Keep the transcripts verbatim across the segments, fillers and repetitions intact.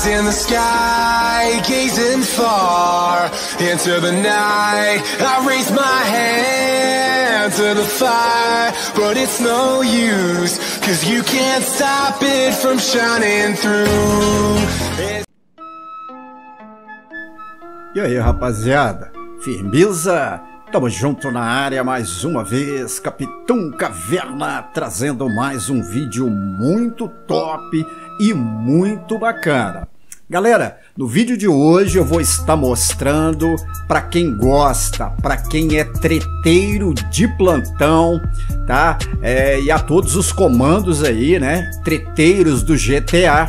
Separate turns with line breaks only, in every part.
eyes in the sky, gazing far into the night. I raise my hand to the fire, but it's no use, cause you can't stop it from shining through. It's...
E aí, rapaziada? Firmeza? Tamo junto na área mais uma vez, Capitão Caverna, trazendo mais um vídeo muito top e muito bacana. Galera, no vídeo de hoje eu vou estar mostrando para quem gosta, para quem é treteiro de plantão, tá? É, e a todos os comandos aí, né? Treteiros do G T A.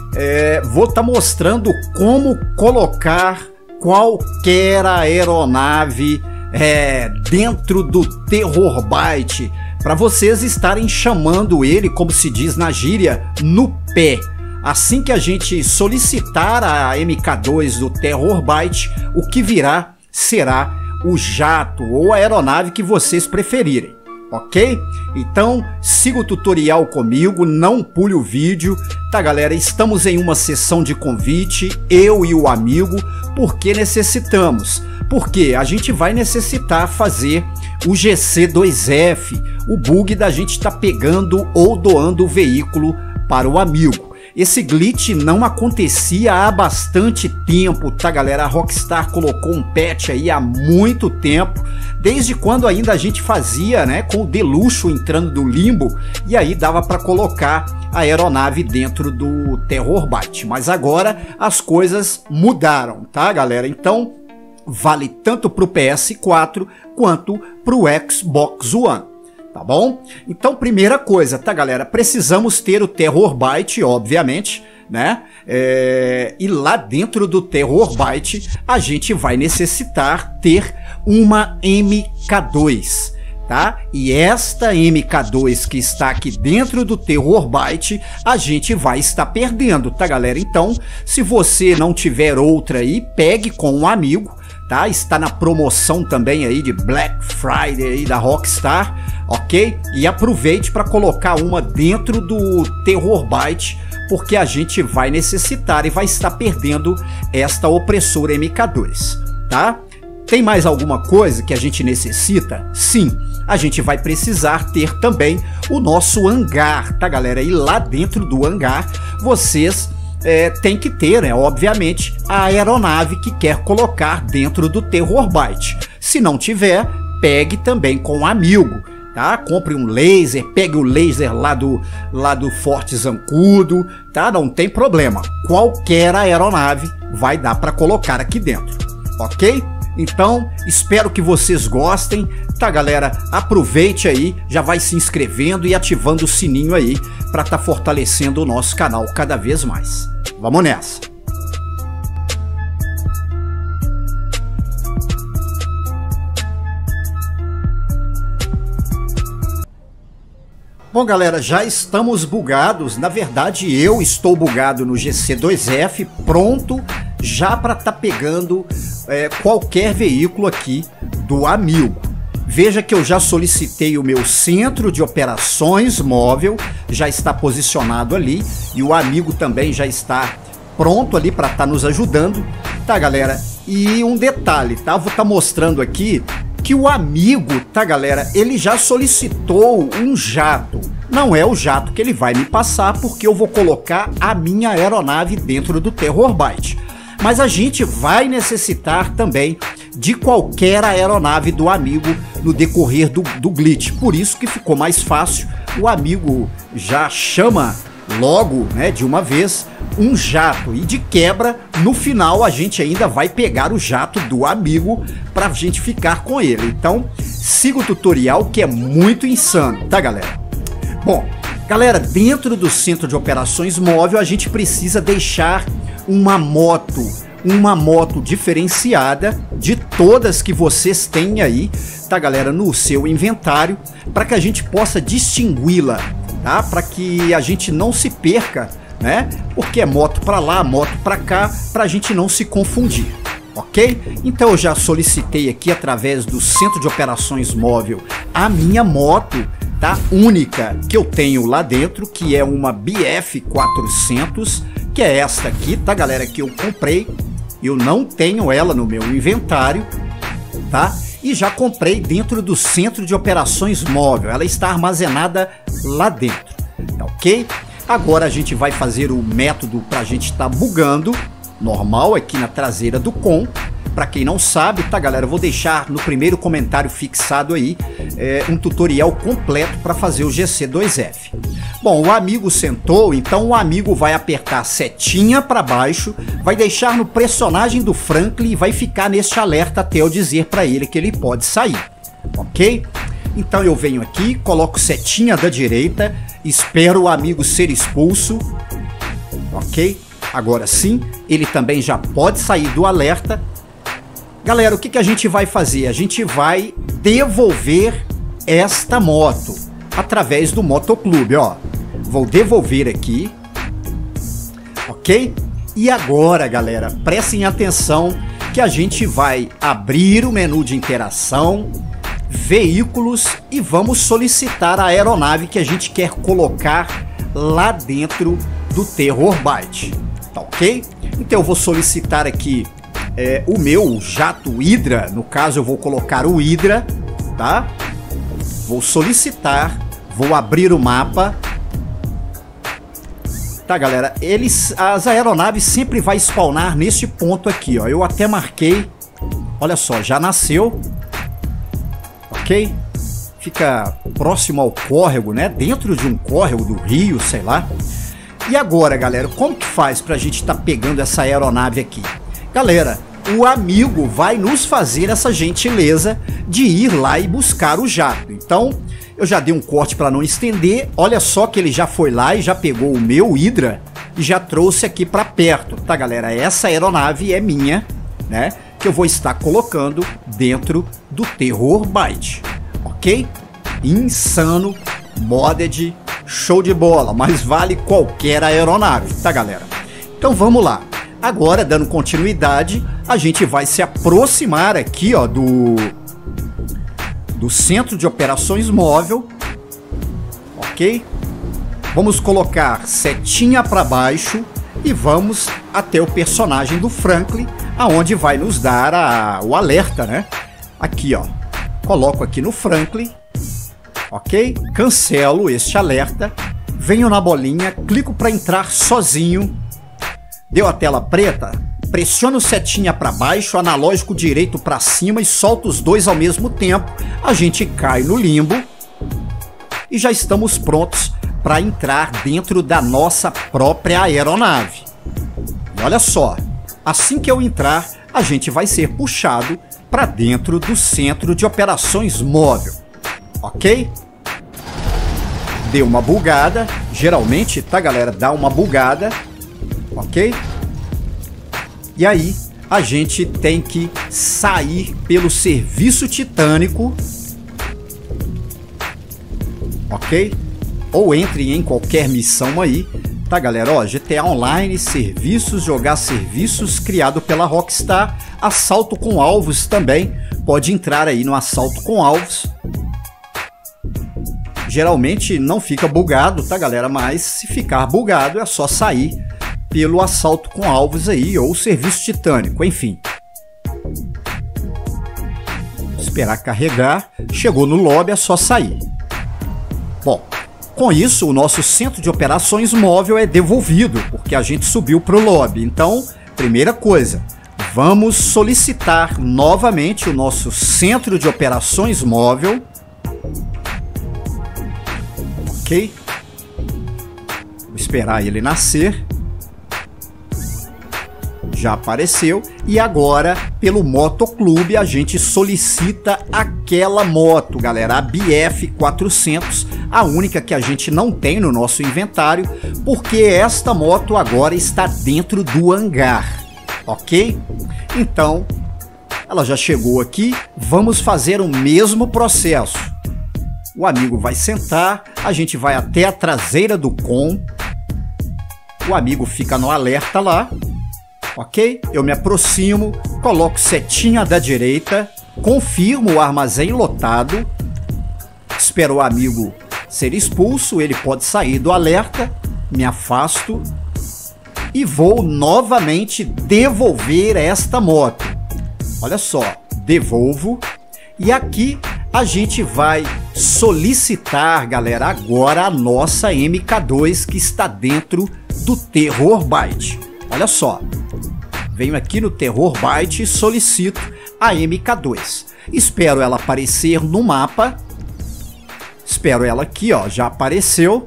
É, vou estar mostrando como colocar qualquer aeronave É, dentro do Terrorbyte, para vocês estarem chamando ele, como se diz na gíria, no pé. Assim que a gente solicitar a M K dois do Terrorbyte, o que virá será o jato ou a aeronave que vocês preferirem, ok? Então siga o tutorial comigo, não pule o vídeo, tá galera? Estamos em uma sessão de convite, eu e o amigo, porque necessitamos. Porque a gente vai necessitar fazer o G C dois F, o bug da gente estar tá pegando ou doando o veículo para o amigo. Esse glitch não acontecia há bastante tempo, tá galera? A Rockstar colocou um patch aí há muito tempo, desde quando ainda a gente fazia, né, com o Deluxo entrando do limbo, e aí dava para colocar a aeronave dentro do Terrorbyte. Mas agora as coisas mudaram, tá galera? Então vale tanto para o P S quatro quanto para o Xbox One, tá bom? Então, primeira coisa, tá galera? Precisamos ter o Terrorbyte, obviamente, né? É... E lá dentro do Terrorbyte a gente vai necessitar ter uma M K dois, tá? E esta M K dois que está aqui dentro do Terrorbyte a gente vai estar perdendo, tá galera? Então, se você não tiver outra aí, pegue com um amigo. Tá? Está na promoção também aí de Black Friday aí da Rockstar, ok? E aproveite para colocar uma dentro do Terrorbyte, porque a gente vai necessitar e vai estar perdendo esta opressora M K dois, tá? Tem mais alguma coisa que a gente necessita? Sim, a gente vai precisar ter também o nosso hangar, tá galera? E lá dentro do hangar vocês É, tem que ter, né, obviamente, a aeronave que quer colocar dentro do Terrorbyte. Se não tiver, pegue também com um amigo, tá? Compre um laser, pegue o laser lá do, lá do Forte Zancudo, tá? Não tem problema. Qualquer aeronave vai dar para colocar aqui dentro, ok? Então, espero que vocês gostem, tá galera? Aproveite aí, já vai se inscrevendo e ativando o sininho aí para estar fortalecendo o nosso canal cada vez mais. Vamos nessa! Bom galera, já estamos bugados, na verdade eu estou bugado no G C dois F, pronto já para estar tá pegando é, qualquer veículo aqui do amigo. Veja que eu já solicitei o meu centro de operações móvel, já está posicionado ali, e o amigo também já está pronto ali para estar tá nos ajudando, tá galera? E um detalhe, tá? Vou estar tá mostrando aqui que o amigo, tá galera, ele já solicitou um jato. Não é o jato que ele vai me passar, porque eu vou colocar a minha aeronave dentro do Terrorbyte. Mas a gente vai necessitar também de qualquer aeronave do amigo no decorrer do, do glitch. Por isso que ficou mais fácil, o amigo já chama logo, né, de uma vez, um jato. E de quebra, no final a gente ainda vai pegar o jato do amigo pra gente ficar com ele. Então, siga o tutorial que é muito insano, tá galera? Bom, galera, dentro do centro de operações móvel a gente precisa deixar uma moto, uma moto diferenciada de todas que vocês têm aí, tá galera, no seu inventário, para que a gente possa distingui-la, tá? Para que a gente não se perca, né? Porque é moto para lá, moto para cá, para a gente não se confundir, ok? Então eu já solicitei aqui através do centro de operações móvel a minha moto, tá? Única que eu tenho lá dentro, que é uma B F quatrocentos, que é esta aqui, tá, galera? Que eu comprei. Eu não tenho ela no meu inventário, tá? E já comprei dentro do centro de operações móvel. Ela está armazenada lá dentro, tá ok? Agora a gente vai fazer o método para a gente estar tá bugando, normal, aqui na traseira do com. Para quem não sabe, tá, galera? Eu vou deixar no primeiro comentário fixado aí é, um tutorial completo para fazer o G C dois F. Bom, o amigo sentou, então o amigo vai apertar a setinha para baixo, vai deixar no personagem do Franklin e vai ficar neste alerta até eu dizer para ele que ele pode sair, ok? Então eu venho aqui, coloco setinha da direita, espero o amigo ser expulso, ok? Agora sim, ele também já pode sair do alerta. Galera, o que, que a gente vai fazer? A gente vai devolver esta moto através do motoclube, ó. Vou devolver aqui, ok? E agora, galera, prestem atenção que a gente vai abrir o menu de interação, veículos e vamos solicitar a aeronave que a gente quer colocar lá dentro do Terrorbyte, tá ok? Então eu vou solicitar aqui É, o meu jato Hydra, no caso eu vou colocar o Hydra, tá? Vou solicitar, vou abrir o mapa. Tá, galera, eles, as aeronaves sempre vai spawnar neste ponto aqui, ó. Eu até marquei, olha só, já nasceu, ok? Fica próximo ao córrego, né? Dentro de um córrego do rio, sei lá. E agora, galera, como que faz pra gente estar tá pegando essa aeronave aqui? Galera, o amigo vai nos fazer essa gentileza de ir lá e buscar o jato. Então, eu já dei um corte para não estender. Olha só que ele já foi lá e já pegou o meu Hydra e já trouxe aqui para perto, tá, galera? Essa aeronave é minha, né? Que eu vou estar colocando dentro do Terrorbyte, ok? Insano, modded, show de bola, mas vale qualquer aeronave, tá, galera? Então vamos lá. Agora, dando continuidade, a gente vai se aproximar aqui, ó, do, do centro de operações móvel, ok? Vamos colocar setinha para baixo e vamos até o personagem do Franklin, aonde vai nos dar a, o alerta, né? Aqui, ó, coloco aqui no Franklin, ok? Cancelo este alerta, venho na bolinha, clico para entrar sozinho. Deu a tela preta? Pressiono setinha para baixo, analógico direito para cima e solto os dois ao mesmo tempo. A gente cai no limbo e já estamos prontos para entrar dentro da nossa própria aeronave. E olha só, assim que eu entrar, a gente vai ser puxado para dentro do centro de operações móvel, ok? Deu uma bugada, geralmente, tá, galera? Dá uma bugada. Ok? E aí a gente tem que sair pelo serviço titânico, ok? Ou entre em qualquer missão aí, tá, galera? Ó, G T A Online, serviços, jogar serviços, criado pela Rockstar, assalto com alvos também, pode entrar aí no assalto com alvos. Geralmente não fica bugado, tá, galera? Mas se ficar bugado é só sair pelo assalto com alvos aí, ou serviço titânico, enfim. Esperar carregar, chegou no lobby, é só sair. Bom, com isso o nosso centro de operações móvel é devolvido, porque a gente subiu para o lobby. Então, primeira coisa, vamos solicitar novamente o nosso centro de operações móvel. Ok? Vou esperar ele nascer. Já apareceu, e agora pelo motoclube a gente solicita aquela moto, galera, a B F quatrocentos, a única que a gente não tem no nosso inventário, porque esta moto agora está dentro do hangar, ok? Então, ela já chegou aqui, vamos fazer o mesmo processo. O amigo vai sentar, a gente vai até a traseira do com, o amigo fica no alerta lá. Ok? Eu me aproximo, coloco setinha da direita, confirmo o armazém lotado, espero o amigo ser expulso, ele pode sair do alerta, me afasto, e vou novamente devolver esta moto. Olha só, devolvo e aqui a gente vai solicitar, galera, agora a nossa M K dois que está dentro do Terrorbyte. Olha só, venho aqui no Terrorbyte e solicito a M K dois. Espero ela aparecer no mapa. Espero ela aqui, ó, já apareceu.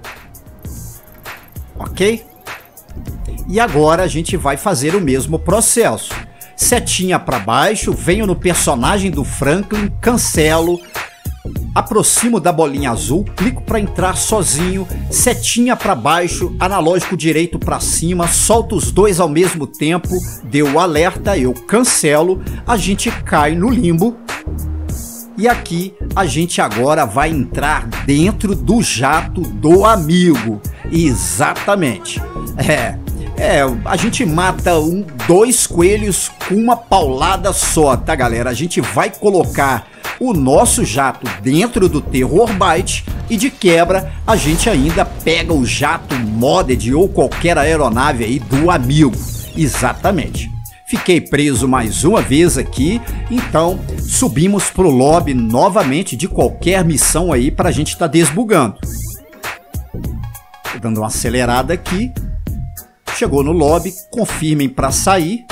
Ok? E agora a gente vai fazer o mesmo processo. Setinha para baixo, venho no personagem do Franklin, cancelo, aproximo da bolinha azul, clico para entrar sozinho, setinha para baixo, analógico direito para cima, solto os dois ao mesmo tempo, deu o alerta, eu cancelo, a gente cai no limbo. E aqui a gente agora vai entrar dentro do jato do amigo. Exatamente. É, é, a gente mata um, dois coelhos com uma paulada só, tá, galera? A gente vai colocar o nosso jato dentro do Terrorbyte e de quebra a gente ainda pega o jato modded ou qualquer aeronave aí do amigo. Exatamente. Fiquei preso mais uma vez aqui, então subimos pro lobby novamente de qualquer missão aí para a gente estar tá desbugando. Tô dando uma acelerada aqui. Chegou no lobby, confirmem para sair.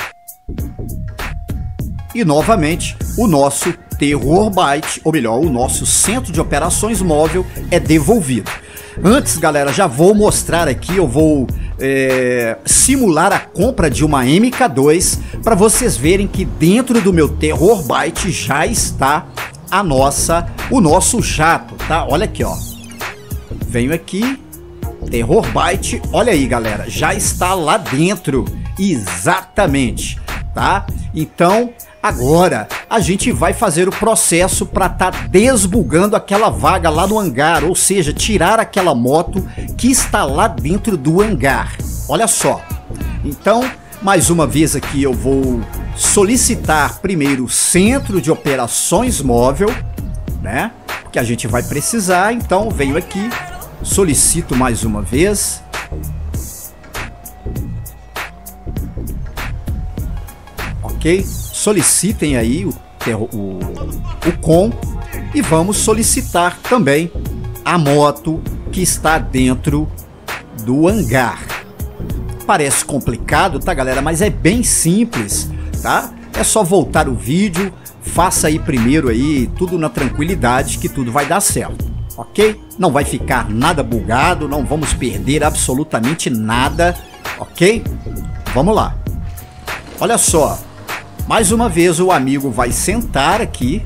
E novamente o nosso Terrorbyte, ou melhor, o nosso centro de operações móvel é devolvido. Antes, galera, já vou mostrar aqui, eu vou é, simular a compra de uma M K dois para vocês verem que dentro do meu Terrorbyte já está a nossa, o nosso jato, tá? Olha aqui, ó. Venho aqui, Terrorbyte, olha aí, galera, já está lá dentro, exatamente, tá? Então, agora a gente vai fazer o processo para estar tá desbugando aquela vaga lá no hangar, ou seja, tirar aquela moto que está lá dentro do hangar. Olha só. Então, mais uma vez aqui eu vou solicitar primeiro o centro de operações móvel, né? Que a gente vai precisar. Então, venho aqui, solicito mais uma vez. Ok? Solicitem aí o, o, o com e vamos solicitar também a moto que está dentro do hangar. Parece complicado, tá, galera? Mas é bem simples, tá? É só voltar o vídeo, faça aí primeiro aí, tudo na tranquilidade que tudo vai dar certo, ok? Não vai ficar nada bugado, não vamos perder absolutamente nada, ok? Vamos lá. Olha só. Mais uma vez o amigo vai sentar aqui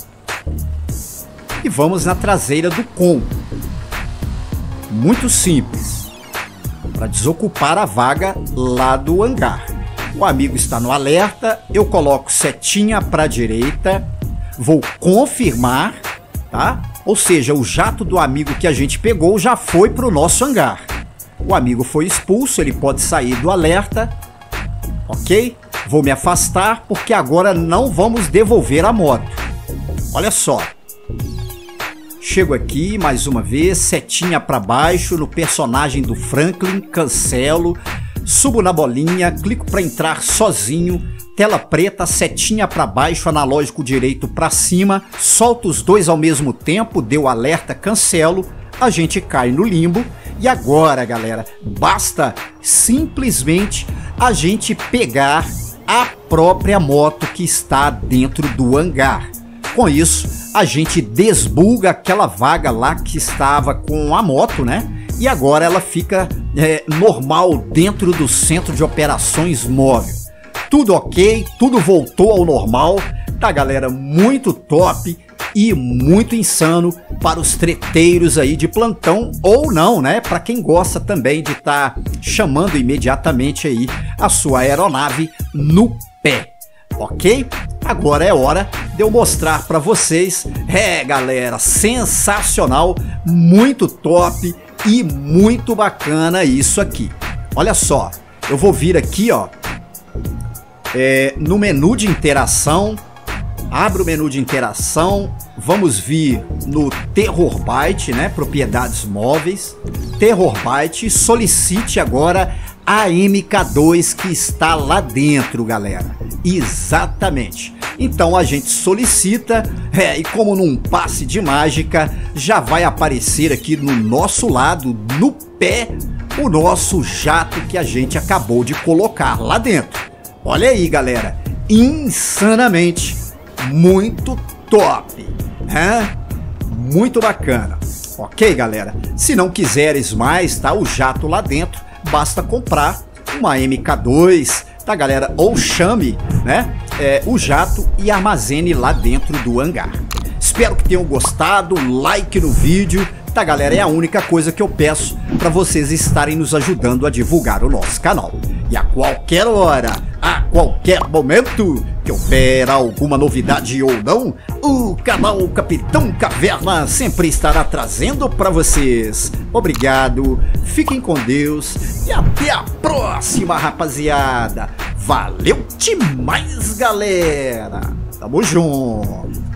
e vamos na traseira do com. Muito simples, para desocupar a vaga lá do hangar. O amigo está no alerta, eu coloco setinha para a direita, vou confirmar, tá? Ou seja, o jato do amigo que a gente pegou já foi para o nosso hangar. O amigo foi expulso, ele pode sair do alerta, ok? Vou me afastar porque agora não vamos devolver a moto. Olha só. Chego aqui mais uma vez, setinha para baixo no personagem do Franklin, cancelo, subo na bolinha, clico para entrar sozinho, tela preta, setinha para baixo, analógico direito para cima, solto os dois ao mesmo tempo, deu alerta, cancelo, a gente cai no limbo. E agora, galera, basta simplesmente a gente pegar a própria moto que está dentro do hangar. Com isso, a gente desbuga aquela vaga lá que estava com a moto, né? E agora ela fica é, normal dentro do centro de operações móvel. Tudo ok, tudo voltou ao normal, tá, galera? Muito top e muito insano para os treteiros aí de plantão, ou não, né? Para quem gosta também de estar tá chamando imediatamente aí a sua aeronave no pé, ok? Agora é hora de eu mostrar para vocês. É, galera, sensacional, muito top e muito bacana isso aqui. Olha só, eu vou vir aqui, ó, é, no menu de interação. Abro o menu de interação, vamos vir no Terrorbyte, né, propriedades móveis, Terrorbyte, solicite agora a M K dois que está lá dentro, galera. Exatamente. Então a gente solicita, é, e como num passe de mágica, já vai aparecer aqui no nosso lado, no pé, o nosso jato que a gente acabou de colocar lá dentro. Olha aí, galera, insanamente muito top, né? Muito bacana. Ok, galera? Se não quiseres mais, tá, o jato lá dentro, basta comprar uma M K dois, tá, galera? Ou chame, né, é, o jato e armazene lá dentro do hangar. Espero que tenham gostado, like no vídeo, tá, galera? É a única coisa que eu peço para vocês estarem nos ajudando a divulgar o nosso canal. E a qualquer hora, a qualquer momento que houver alguma novidade ou não, o canal Capitão Caverna sempre estará trazendo para vocês. Obrigado, fiquem com Deus e até a próxima, rapaziada. Valeu demais, galera. Tamo junto.